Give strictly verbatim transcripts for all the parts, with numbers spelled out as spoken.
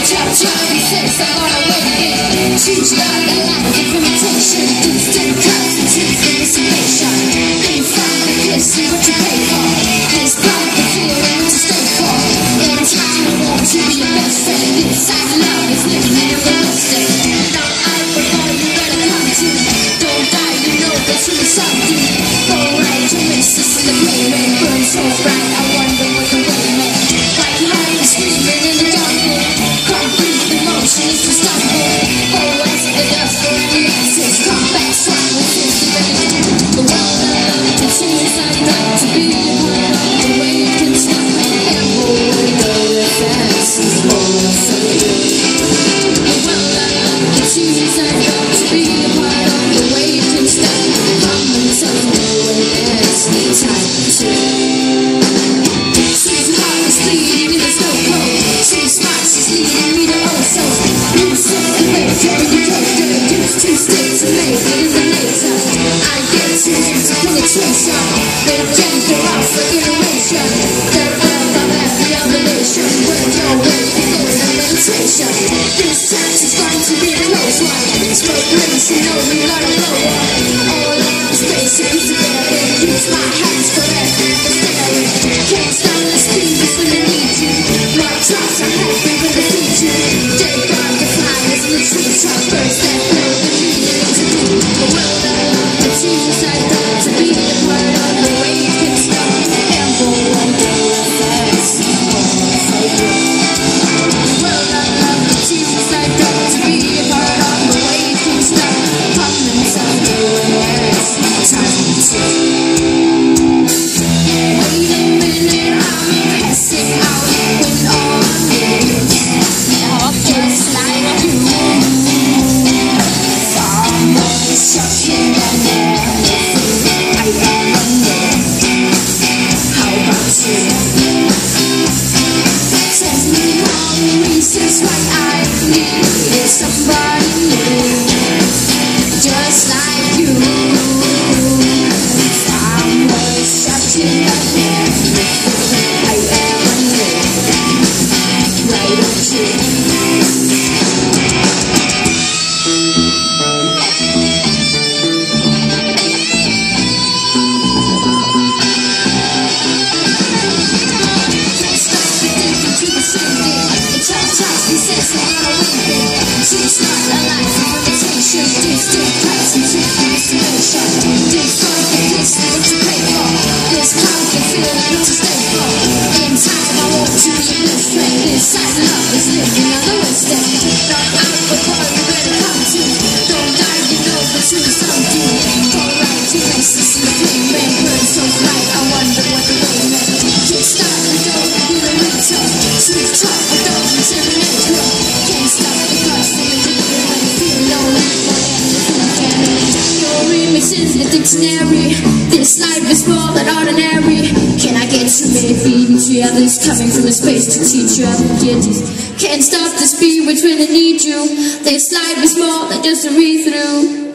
This life is more than ordinary. Can I get too many feet into others coming from a space to teach you how to get it? Can't stop the speed which when I need you. This life is more than just a read-through.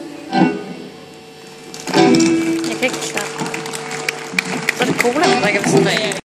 Jeg kan ikke klare. Så er det cola, man drikker ved sådan af.